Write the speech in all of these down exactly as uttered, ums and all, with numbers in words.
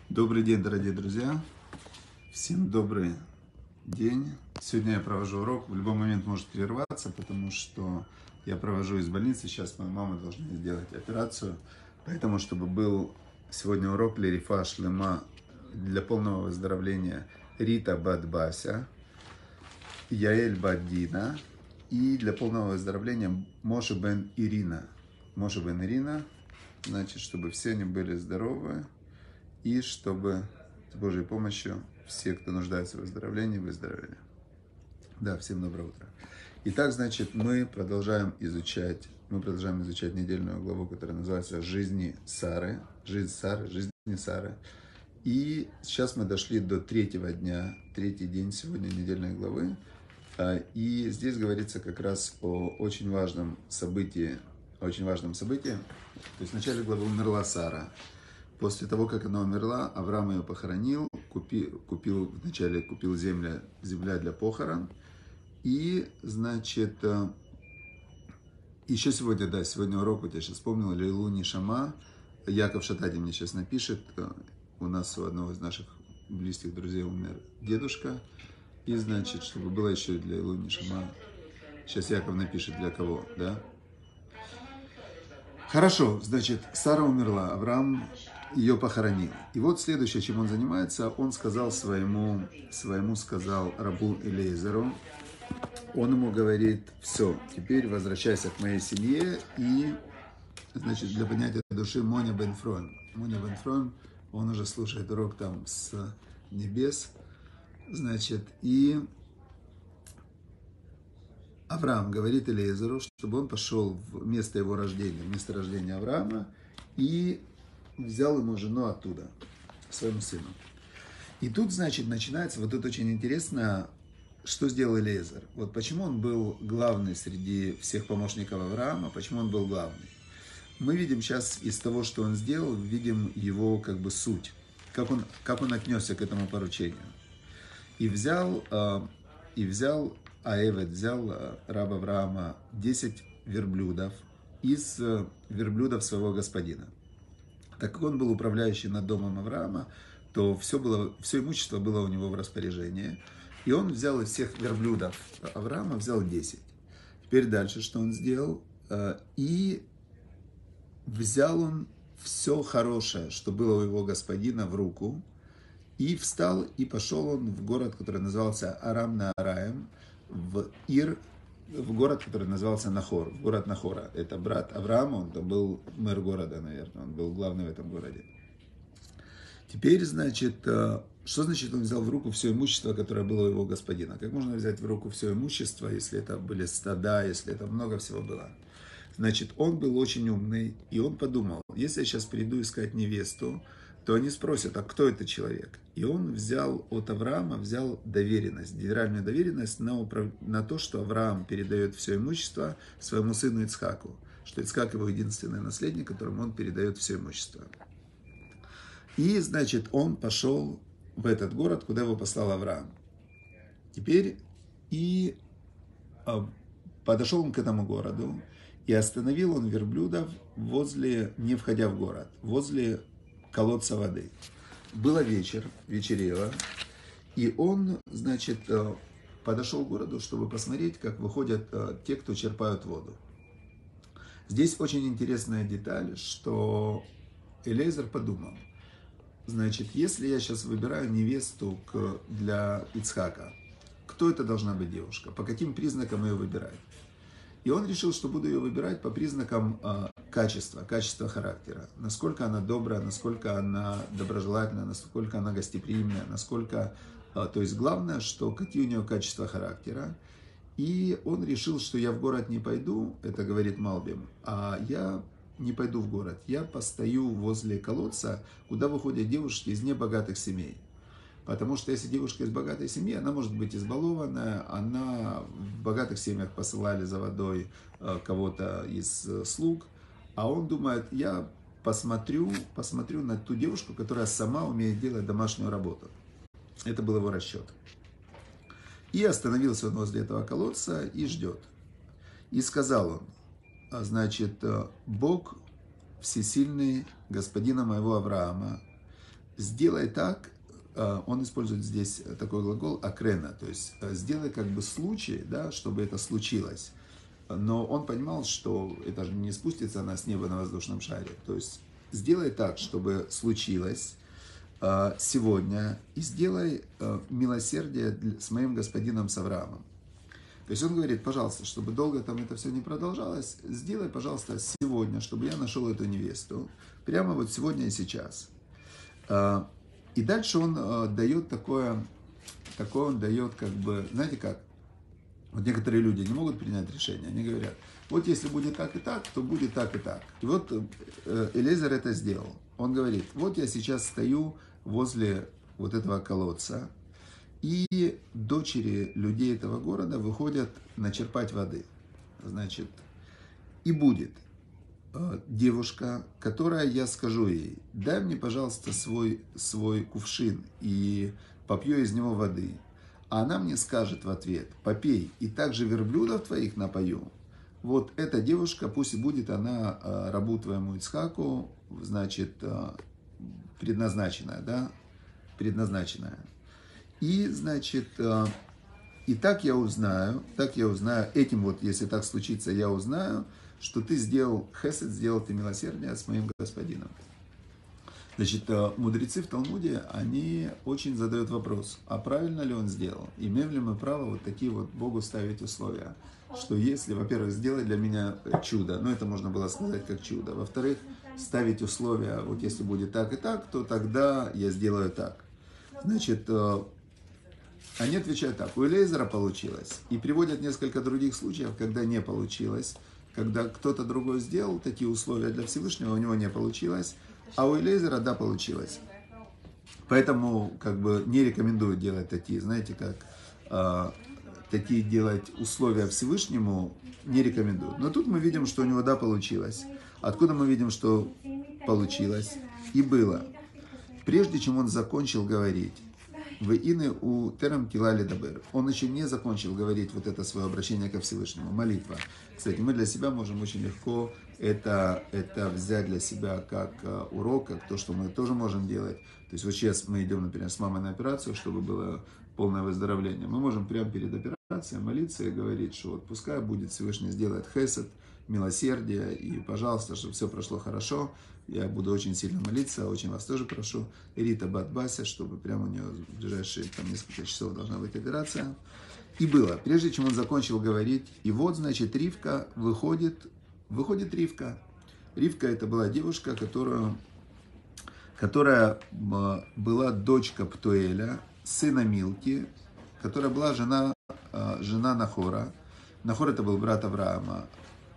Добрый день, дорогие друзья. Всем добрый день. Сегодня я провожу урок. В любой момент может прерваться, потому что я провожу из больницы. Сейчас моя мама должна сделать операцию. Поэтому, чтобы был сегодня урок Лерифа Шлема для полного выздоровления Рита Бадбася, Яэль Баддина и для полного выздоровления Моше бен Ирина. Моше бен Ирина, значит, чтобы все они были здоровы. И чтобы с Божьей помощью все, кто нуждается в выздоровлении, выздоровели. Да, всем доброе утро. Итак, значит, мы продолжаем изучать, мы продолжаем изучать недельную главу, которая называется «Жизни Сары». Жизнь Сары, жизни Сары. И сейчас мы дошли до третьего дня, третий день сегодня недельной главы. И здесь говорится как раз о очень важном событии, очень важном событии. То есть в начале главы умерла Сара. После того, как она умерла, Авраам ее похоронил, купил, купил вначале купил земля, земля для похорон. И, значит, еще сегодня, да, сегодня урок, вот я сейчас вспомнил, Лейлу Нишама, Яков Шатади мне сейчас напишет, у нас у одного из наших близких друзей умер дедушка. И, значит, чтобы было еще для Лейлу Нишама, сейчас Яков напишет для кого, да? Хорошо, значит, Сара умерла, Авраам ее похоронил. И вот следующее, чем он занимается, он сказал своему, своему сказал рабу Элиезеру, он ему говорит: все, теперь возвращайся к моей семье и, значит, для поднятия души Моня бен Фрон. Моня бен Фрон, он уже слушает урок там с небес, значит, и Авраам говорит Элиезеру, чтобы он пошел в место его рождения, в место рождения Авраама, и взял ему жену оттуда, своему сыну. И тут, значит, начинается, вот тут очень интересно, что сделал Элиезер. Вот почему он был главный среди всех помощников Авраама, почему он был главный. Мы видим сейчас из того, что он сделал, видим его как бы суть, как он, как он отнесся к этому поручению. И взял, и взял Аэвет, взял раб Авраама десять верблюдов из верблюдов своего господина. Так как он был управляющий над домом Авраама, то все, было, все имущество было у него в распоряжении. И он взял из всех верблюдов Авраама, взял десять. Теперь дальше, что он сделал? И взял он все хорошее, что было у его господина, в руку. И встал, и пошел он в город, который назывался Арам-Наараим, в Ир, в город, который назывался Нахор, в город Нахора. Это брат Авраама, он там был мэр города, наверное, он был главный в этом городе. Теперь, значит, что значит он взял в руку все имущество, которое было у его господина? Как можно взять в руку все имущество, если это были стада, если это много всего было? Значит, он был очень умный, и он подумал, если я сейчас приду искать невесту, то они спросят, а кто это человек? И он взял от Авраама, взял доверенность, генеральную доверенность на, управ... на то, что Авраам передает все имущество своему сыну Ицхаку, что Ицхак его единственный наследник, которому он передает все имущество. И, значит, он пошел в этот город, куда его послал Авраам. Теперь и подошел он к этому городу, и остановил он верблюдов возле, не входя в город, возле колодца воды. Было вечер, вечерело, и он, значит, подошел к городу, чтобы посмотреть, как выходят те, кто черпают воду. Здесь очень интересная деталь, что Элиезер подумал, значит, если я сейчас выбираю невесту для Ицхака, кто это должна быть девушка, по каким признакам ее выбирать? И он решил, что буду ее выбирать по признакам э, качества, качества характера. Насколько она добрая, насколько она доброжелательная, насколько она гостеприимная, насколько... Э, то есть главное, что какие у нее качества характера. И он решил, что я в город не пойду, это говорит Малбим, а я не пойду в город. Я постою возле колодца, куда выходят девушки из небогатых семей. Потому что если девушка из богатой семьи, она может быть избалованная, она в богатых семьях посылали за водой кого-то из слуг, а он думает, я посмотрю, посмотрю на ту девушку, которая сама умеет делать домашнюю работу. Это был его расчет. И остановился он возле этого колодца и ждет. И сказал он, значит, Бог всесильный господина моего Авраама, сделай так, он использует здесь такой глагол акрена, то есть сделай как бы случай, да, чтобы это случилось. Но он понимал, что это же не спустится она с неба на воздушном шаре. То есть сделай так, чтобы случилось сегодня, и сделай милосердие с моим господином с Авраамом. То есть он говорит, пожалуйста, чтобы долго там это все не продолжалось, сделай, пожалуйста, сегодня, чтобы я нашел эту невесту. Прямо вот сегодня и сейчас. И дальше он дает такое, такое он дает как бы, знаете как, вот некоторые люди не могут принять решение, они говорят, вот если будет так и так, то будет так и так. И вот Элиэзер это сделал. Он говорит, вот я сейчас стою возле вот этого колодца, и дочери людей этого города выходят начерпать воды. Значит, и будет девушка, которая, я скажу ей, дай мне, пожалуйста, свой, свой кувшин и попью из него воды. А она мне скажет в ответ, попей, и также верблюдов твоих напою. Вот эта девушка, пусть и будет она рабу твоему Ицхаку, значит, предназначенная, да, предназначенная. И, значит, и так я узнаю, так я узнаю, этим вот, если так случится, я узнаю, что ты сделал хесед, сделал ты милосердие с моим господином. Значит, мудрецы в Талмуде, они очень задают вопрос, а правильно ли он сделал? Имеем ли мы право вот такие вот Богу ставить условия? Что если, во-первых, сделай для меня чудо, ну это можно было сказать как чудо, во-вторых, ставить условия, вот если будет так и так, то тогда я сделаю так. Значит, они отвечают так, у Элиэзера получилось, и приводят несколько других случаев, когда не получилось, когда кто-то другой сделал такие условия для Всевышнего, у него не получилось, а у Элиэзера, да, получилось. Поэтому, как бы, не рекомендую делать такие, знаете, как, э, такие делать условия Всевышнему, не рекомендую. Но тут мы видим, что у него, да, получилось. Откуда мы видим, что получилось? И было. Прежде чем он закончил говорить, в ины у терам тилали дабер. Он еще не закончил говорить вот это свое обращение ко Всевышнему, молитва. Кстати, мы для себя можем очень легко это, это взять для себя как урок, как то, что мы тоже можем делать. То есть вот сейчас мы идем, например, с мамой на операцию, чтобы было полное выздоровление. Мы можем прямо перед операцией молиться и говорить, что вот пускай будет Всевышний сделает хесед, милосердие, и, пожалуйста, чтобы все прошло хорошо. Я буду очень сильно молиться, очень вас тоже прошу. Рита Бат-Бася, чтобы прямо у нее в ближайшие там, несколько часов должна быть операция. И было, прежде чем он закончил говорить, и вот, значит, Ривка выходит, выходит Ривка. Ривка это была девушка, которую, которая была дочка Птуэля, сына Милки, которая была жена, жена Нахора. Нахор это был брат Авраама.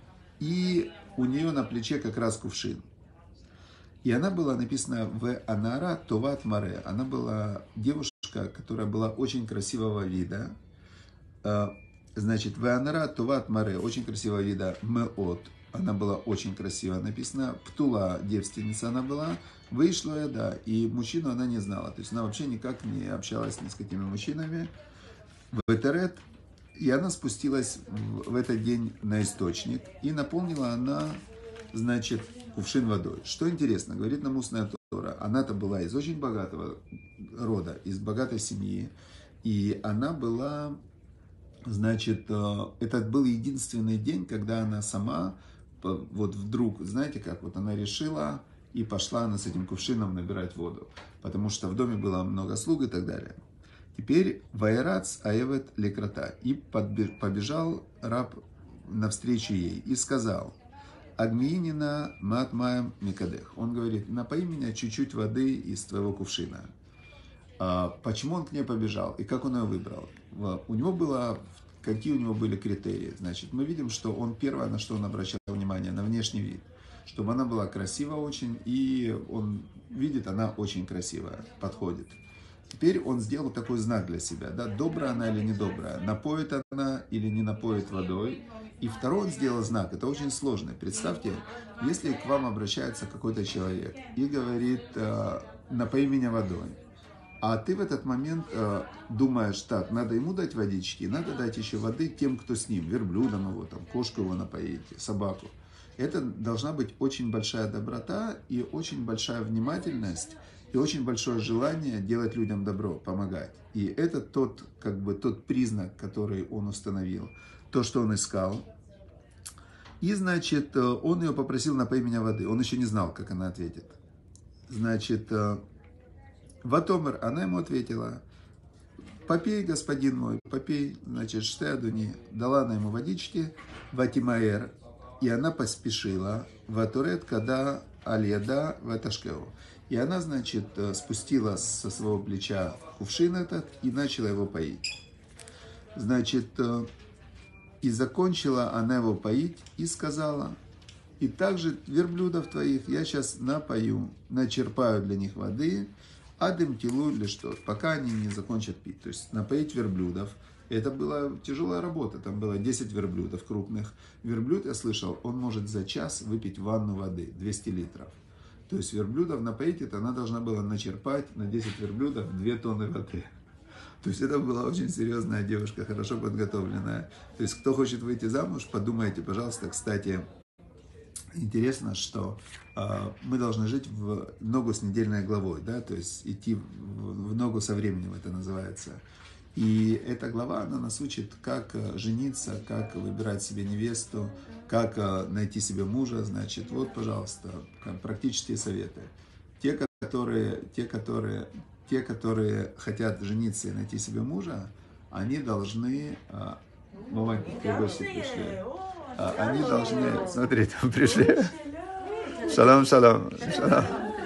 И у нее на плече как раз кувшин. И она была написана в Анара Товат Маре. Она была девушка, которая была очень красивого вида. Значит, в Анара Товат Маре, очень красивого вида, Меот. Она была очень красиво написана. Птула, девственница она была. Вышла я, да, и мужчину она не знала. То есть она вообще никак не общалась ни с какими мужчинами. В Этерет. И она спустилась в, в этот день на источник. И наполнила она, значит, кувшин водой. Что интересно, говорит нам устная Тора, она-то была из очень богатого рода, из богатой семьи, и она была, значит, это был единственный день, когда она сама, вот вдруг, знаете как, вот она решила и пошла она с этим кувшином набирать воду, потому что в доме было много слуг и так далее. Теперь Вайрац Аевет Лекрата, и побежал раб навстречу ей и сказал, Агмиинина матмаем микадех. Он говорит, напои меня чуть-чуть воды из твоего кувшина. А почему он к ней побежал и как он ее выбрал? У него было, какие у него были критерии? Значит, мы видим, что он первое, на что он обращал внимание, на внешний вид. Чтобы она была красива очень, и он видит, она очень красивая, подходит. Теперь он сделал такой знак для себя, да, добрая она или недобрая, напоит она или не напоит водой. И второй он сделал знак, это очень сложно. Представьте, если к вам обращается какой-то человек и говорит, напои меня водой, а ты в этот момент думаешь, так, надо ему дать водички, надо дать еще воды тем, кто с ним, верблюдам его, там, кошку его напоить, собаку. Это должна быть очень большая доброта и очень большая внимательность и очень большое желание делать людям добро, помогать. И это тот, как бы, тот признак, который он установил, то, что он искал. И, значит, он ее попросил: напой меня воды. Он еще не знал, как она ответит. Значит, Ватомер, она ему ответила: попей, господин мой, попей. Значит, штеадуни, дала она ему водички, ватимаэр, и она поспешила, ватурет, когда аледа ваташкеу. И она, значит, спустила со своего плеча кувшин этот и начала его поить. Значит, и закончила она его поить и сказала: и также верблюдов твоих я сейчас напою, начерпаю для них воды, адым тилу для что, пока они не закончат пить. То есть напоить верблюдов. Это была тяжелая работа, там было десять верблюдов крупных. Верблюд, я слышал, он может за час выпить ванну воды, двести литров. То есть верблюдов напоить, это она должна была начерпать на десять верблюдов две тонны воды. То есть это была очень серьезная девушка, хорошо подготовленная. То есть кто хочет выйти замуж, подумайте, пожалуйста. Кстати, интересно, что э, мы должны жить в ногу с недельной главой, да, то есть идти в, в ногу со временем, это называется. И эта глава, она нас учит, как жениться, как выбирать себе невесту, как найти себе мужа. Значит, вот, пожалуйста, практические советы. Те, которые, те, которые, те, которые хотят жениться и найти себе мужа, они должны... Маленькие гости пришли. Они должны... Смотри, там пришли. Шалом, шалом, шалом.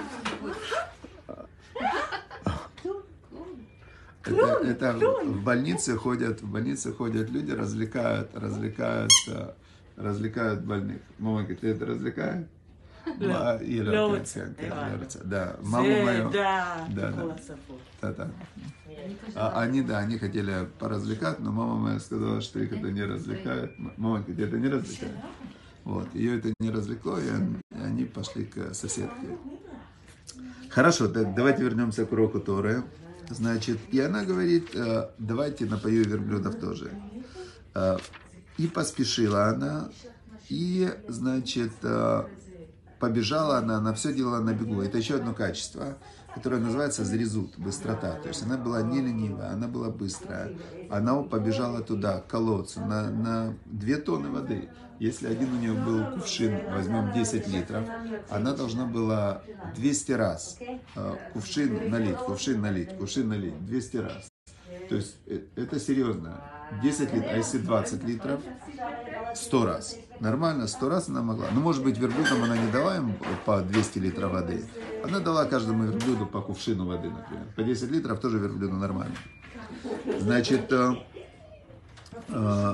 Это, это в больнице ходят, в больнице ходят люди, развлекают, развлекают, развлекают больных. Мама говорит: ты это развлекаешь? Да. Ира, да, мама мою. Да, да, да, да. А они, да, они хотели поразвлекать, но мама моя сказала, что их это не развлекает. Мама говорит: это не развлекает. Вот, ее это не развлекло, и они пошли к соседке. Хорошо, так давайте вернемся к уроку Торы. Значит, и она говорит: давайте напою верблюдов тоже. И поспешила она, и, значит, побежала она, она все делала на бегу. Это еще одно качество, которое называется зрезут, быстрота. То есть она была не ленивая, она была быстрая. Она побежала туда, к колодцу, на, на две тонны воды. Если один у нее был кувшин, возьмем десять литров, она должна была двести раз э, кувшин налить, кувшин налить, кувшин налить, двести раз. То есть э, это серьезно. десять литров, а если двадцать литров, сто раз. Нормально, сто раз она могла. Ну, может быть, верблюдам она не дала им по двести литров воды. Она дала каждому верблюду по кувшину воды, например. По десять литров тоже верблюду нормально. Значит, э, э,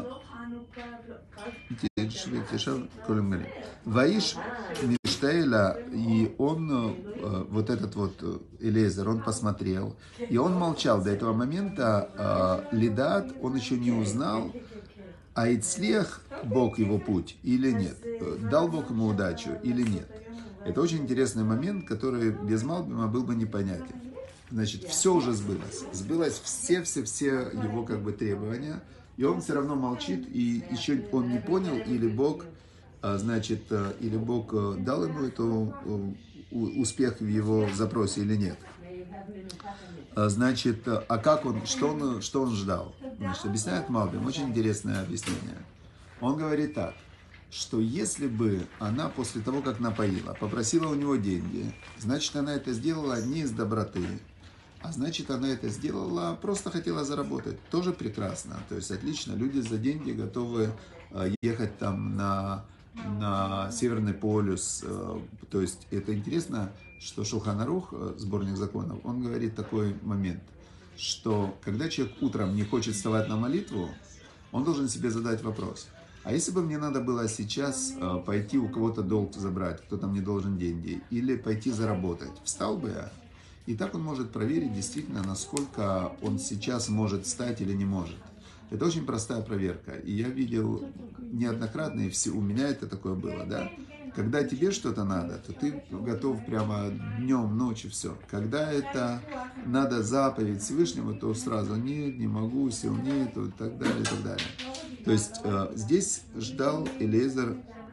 Ваиш Миштейла, и он, вот этот вот Элиэзер, он посмотрел, и он молчал до этого момента. Лидат, он еще не узнал, а Ицлех, Бог его путь или нет, дал Бог ему удачу или нет. Это очень интересный момент, который без Малбима был бы непонятен. Значит, все уже сбылось, сбылось все-все-все его как бы требования. И он все равно молчит, и еще он не понял, или Бог, значит, или Бог дал ему эту успех в его запросе или нет. Значит, а как он, что он, что он ждал? Значит, объясняет Малбим, очень интересное объяснение. Он говорит так, что если бы она после того, как напоила, попросила у него деньги, значит, она это сделала не из доброты, а значит, она это сделала, просто хотела заработать. Тоже прекрасно. То есть, отлично. Люди за деньги готовы ехать там на, на Северный полюс. То есть, это интересно, что Шулхан Арух, сборник законов, он говорит такой момент, что когда человек утром не хочет вставать на молитву, он должен себе задать вопрос. А если бы мне надо было сейчас пойти у кого-то долг забрать, кто-то мне должен деньги, или пойти заработать, встал бы я? И так он может проверить действительно, насколько он сейчас может встать или не может. Это очень простая проверка. И я видел неоднократно, и все, у меня это такое было, да. Когда тебе что-то надо, то ты готов прямо днем, ночью, все. Когда это надо заповедь Всевышнему, то сразу нет, не могу, сил нет, и так далее, и так далее. То есть э, здесь ждал Элиэзер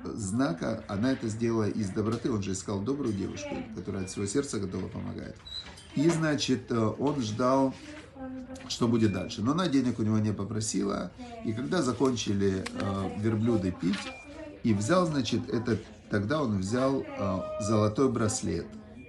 знака она это сделала из доброты. Он же искал добрую девушку, которая от всего сердца готова помогать. И, значит, он ждал, что будет дальше. Но она денег у него не попросила. И когда закончили э, верблюды пить, и взял, значит, этот, тогда он взял э, золотой браслет,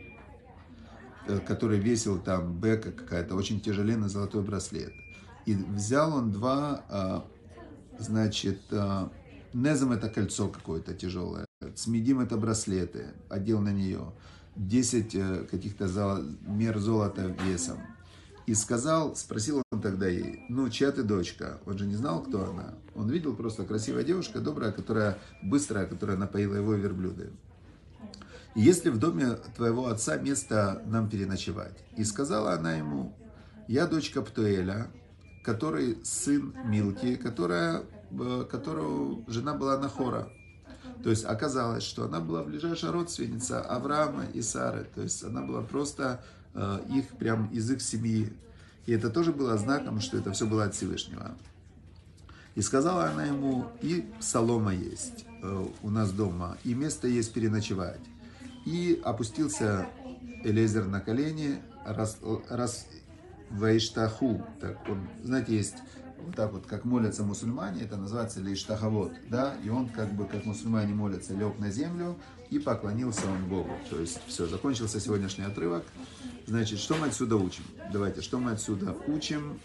э, который весил там бека какая-то, очень тяжеленный золотой браслет. И взял он два, э, значит, э, незом это кольцо какое-то тяжелое, цмидим это браслеты, одел на нее. десять каких-то золо, мер золота весом. И сказал, спросил он тогда ей, ну, чья ты дочка? Он же не знал, кто она. Он видел просто красивая девушка, добрая, которая быстрая, которая напоила его верблюды. И если в доме твоего отца место нам переночевать? И сказала она ему, я дочка Птуэля, который сын Милки, которая, которую жена была Нахора. То есть оказалось, что она была ближайшая родственница Авраама и Сары. То есть она была просто э, их, прям из их семьи. И это тоже было знаком, что это все было от Всевышнего. И сказала она ему, и солома есть э, у нас дома, и место есть переночевать. И опустился Элиэзер на колени, раз, раз вайштаху. Так, он, знаете, есть... Вот так вот, как молятся мусульмане, это называется лейштахавот, да, и он как бы, как мусульмане молятся, лег на землю и поклонился он Богу. То есть, все, закончился сегодняшний отрывок. Значит, что мы отсюда учим? Давайте, что мы отсюда учим?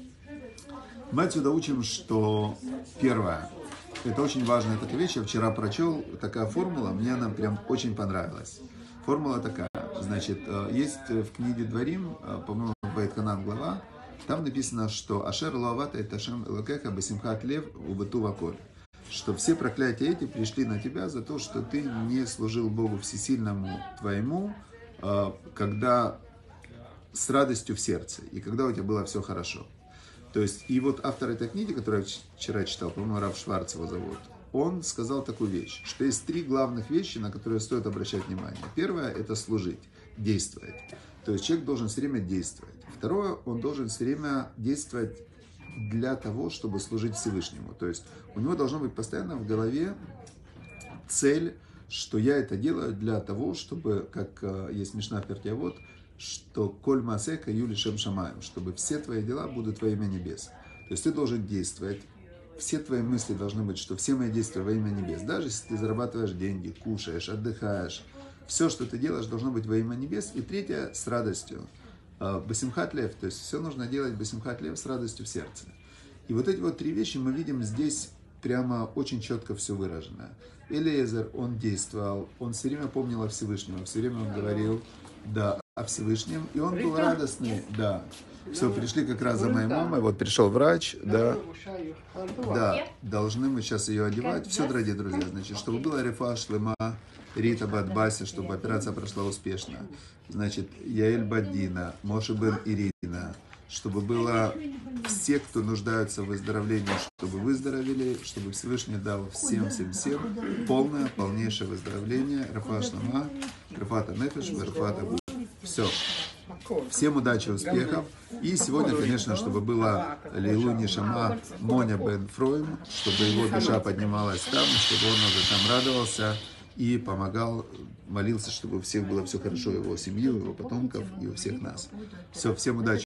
Мы отсюда учим, что первое, это очень важная такая вещь, я вчера прочел, такая формула, мне она прям очень понравилась. Формула такая, значит, есть в книге Дворим, по-моему, Вайт-Ханан глава, там написано, что Ашер Луавата это Ашем Элокеха Басимхат Лев Убыту Ваколь. Что все проклятия эти пришли на тебя за то, что ты не служил Богу Всесильному твоему, когда с радостью в сердце, и когда у тебя было все хорошо. То есть, и вот автор этой книги, которую я вчера читал, по-моему, Рав Шварц его зовут, он сказал такую вещь, что есть три главных вещи, на которые стоит обращать внимание. Первое – это служить, действовать. То есть человек должен все время действовать. Второе, он должен все время действовать для того, чтобы служить Всевышнему. То есть у него должно быть постоянно в голове цель, что я это делаю для того, чтобы, как есть Мишна Пертиавот, что коль маасеха юли шем шамаем, чтобы все твои дела будут во имя небес. То есть ты должен действовать. Все твои мысли должны быть, что все мои действия во имя небес. Даже если ты зарабатываешь деньги, кушаешь, отдыхаешь, все, что ты делаешь, должно быть во имя небес. И третье, с радостью. Басимхат лев, то есть все нужно делать басимхат лев с радостью в сердце. И вот эти вот три вещи мы видим здесь прямо очень четко все выражено. Элиэзер, он действовал, он все время помнил о Всевышнем, все время он говорил, да, о Всевышнем, и он был радостный, да. Все, пришли как раз за моей мамой, вот пришел врач, да, да, должны мы сейчас ее одевать. Все, дорогие друзья, значит, чтобы была рефа шлема, Рита Бадбаси, чтобы операция прошла успешно. Значит, Яэль Баддина, Моше бен Ирина, чтобы было все, кто нуждаются в выздоровлении, чтобы выздоровели, чтобы Всевышний дал всем-всем-всем полное, полнейшее выздоровление. Рефа шлема, рефата нефеш, рефата гуф. Все. Всем удачи, успехов. И сегодня, конечно, чтобы было Лейлу Нишама Моня бен Фройм, чтобы его душа поднималась там, чтобы он уже там радовался и помогал, молился, чтобы у всех было все хорошо, его семью, его потомков и у всех нас. Все, всем удачи.